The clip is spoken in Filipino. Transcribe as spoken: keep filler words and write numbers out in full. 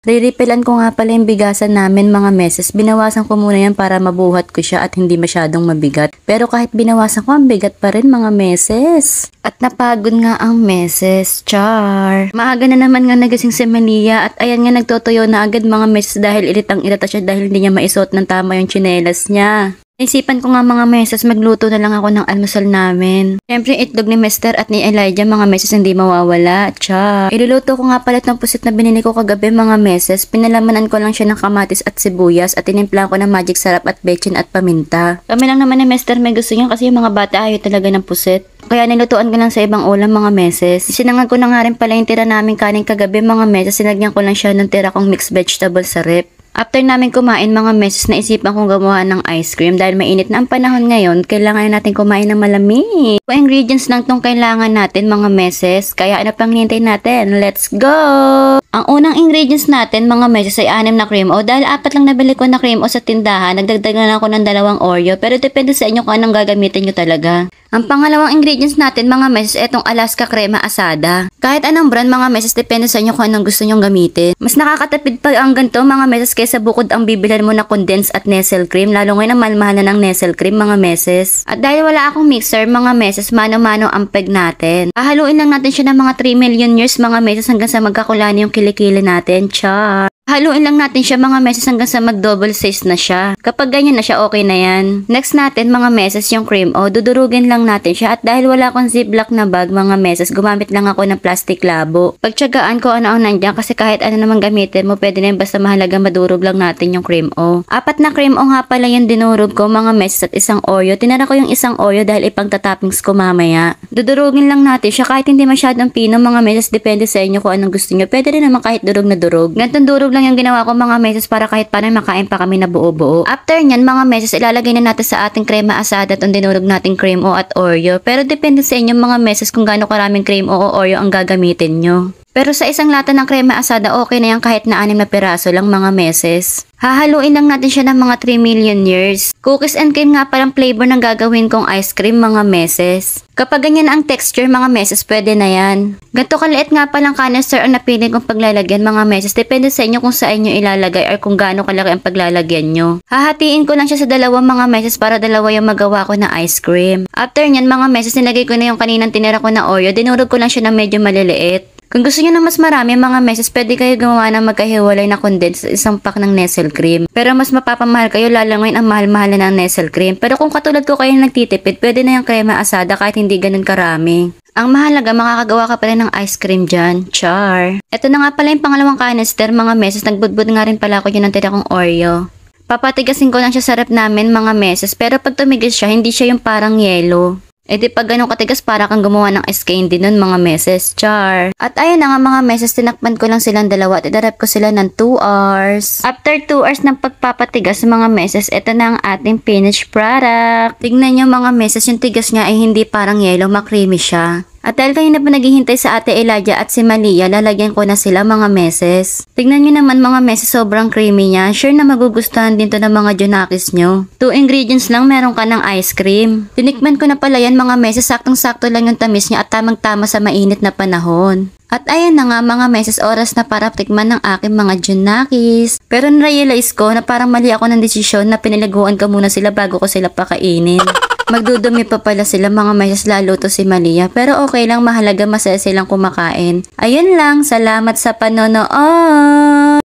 Re-refillan ko nga pala yung bigasan namin mga meses. Binawasan ko muna yan para mabuhat ko siya at hindi masyadong mabigat. Pero kahit binawasan ko, ang bigat pa rin mga meses. At napagod nga ang meses. Char. Maaga na naman nga nagising si Malia at ayan nga nagtotoyo na agad mga meses dahil iritang irita siya dahil hindi niya maisuot ng tama yung tsinelas niya. Naisipan ko nga mga meses, magluto na lang ako ng almusal namin. Siyempre, itlog ni Mister at ni Elijah mga meses hindi mawawala. Tsa. Iluluto ko nga pala itong pusit na binili ko kagabi mga meses. Pinalamanan ko lang siya ng kamatis at sibuyas at tinimpla ko ng magic sarap at bechin at paminta. Kami lang naman ni Mister may gusto niya kasi yung mga bata ayaw talaga ng pusit. Kaya nilutuan ko lang sa ibang ulam mga meses. Sinangag ko na nga rin pala yung tira namin kanin kagabi mga meses. Sinagyan ko lang siya ng tira kong mixed vegetable sa rep. After namin kumain mga meses, naisipan kong gumawa ng ice cream dahil mainit na ang panahon ngayon, kailangan natin kumain ng malamig. So, ingredients lang tong kailangan natin mga meses, kaya ano pang hinintay natin? Let's go! Ang unang ingredients natin mga meses ay anim na cream o dahil apat lang nabili ko na cream o sa tindahan, nagdagdag na lang ako ng dalawang Oreo pero depende sa inyo kung anong gagamitin nyo talaga. Ang pangalawang ingredients natin mga meses ay itong Alaska Crema Asada. Kahit anong brand mga meses, depende sa inyo kung anong gusto nyong gamitin. Mas nakakatipid pa ang ganito mga meses kaysa bukod ang bibilhan mo na condensed at Nestle cream, lalo ngayon ang mahal-mahal na ng Nestle cream mga meses. At dahil wala akong mixer mga meses, mano-mano ang peg natin. Hahaluin lang natin siya ng mga three million years mga meses hanggang sa magkakulani yung kilikili natin. Char! Haluin lang natin siya mga meses hanggang sa mag-double size na siya. Kapag ganyan na siya, okay na yan. Next natin mga meses yung cream o dudurugin lang natin siya at dahil wala akong ziplock na bag mga meses, gumamit lang ako ng plastic labo. Pagtsagaan ko ano ang nandiyan kasi kahit ano naman gamitin mo, pwede na yun basta mahalaga madurog lang natin yung cream o. Apat na cream o nga pala yung dinurog ko mga meses at isang Oreo. Tinara ko yung isang Oreo dahil ipang tatoppings ko mamaya. Dudurugin lang natin siya kahit hindi masyadong pino mga meses, depende sa inyo kung anong gusto nyo. Pwede rin naman kahit durog na durog. Gantong durog lang yung ginawa ko mga meses para kahit paano makain pa kami na buo-buo. After nyan mga meses, ilalagay na natin sa ating crema asada at dinurog nating cream o at Oreo. Pero depende sa inyo mga meses kung gaano karaming cream o Oreo ang gagamitin nyo. Pero sa isang lata ng crema asada, okay na yan kahit na anim na piraso lang mga meses. Hahaluin lang natin siya ng mga three million years. Cookies and cream nga palang flavor ng gagawin kong ice cream mga meses. Kapag ganyan ang texture mga meses, pwede na yan. Ganto kaliit nga palang canister ang napili kong paglalagyan mga meses. Depende sa inyo kung saan nyo ilalagay or kung gaano kalaki ang paglalagyan nyo. Hahatiin ko lang siya sa dalawang mga meses para dalawa yung magawa ko na ice cream. After nyan mga meses, nilagay ko na yung kaninang tinira ko na Oreo. Dinurog ko lang siya ng medyo maliliit. Kung gusto niyo ng mas marami mga meses, pwede kayo gumawa ng magkahiwalay na condensed sa isang pack ng Nestle cream. Pero mas mapapamahal kayo lalo ngayon ang mahal-mahal na ng Nestle cream. Pero kung katulad ko kayo nagtitipid, pwede na yung crema asada kahit hindi ganun karami. Ang mahalaga, makakagawa ka pa rin ng ice cream dyan. Char! Ito na nga pala yung pangalawang canister mga meses. Nagbudbud nga rin pala ako yun ng tira kong Oreo. Papatigasin ko lang siya sa rep namin mga meses. Pero pag tumigis siya, hindi siya yung parang yelo. E di pag ganun katigas para kang gumawa ng ice candy nun mga meses. Char. At ayun na nga mga meses, tinakpan ko lang silang dalawa at idarep ko sila ng two hours. After two hours ng pagpapatigas mga meses, ito na ang ating finished product. Tignan nyo mga meses, yung tigas niya ay hindi parang yellow, makrimi siya. At dahil kayo na pa naghihintay sa ate Elijah at si Malia, lalagyan ko na sila mga meses. Tignan nyo naman mga meses, sobrang creamy niya. Sure na magugustuhan din to ng mga Junakis nyo. Two ingredients lang, meron ka ng ice cream. Tinikman ko na pala yan mga meses, saktong-sakto lang yung tamis niya at tamang-tama sa mainit na panahon. At ayan na nga mga meses, oras na para tikman ng aking mga Junakis. Pero na-realize ko na parang mali ako ng desisyon na piniliguan ko muna sila bago ko sila pakainin. Magdudumi pa pala sila mga meses, lalo to si Malia. Pero okay lang, mahalaga masaya silang kumakain. Ayun lang, salamat sa panonood!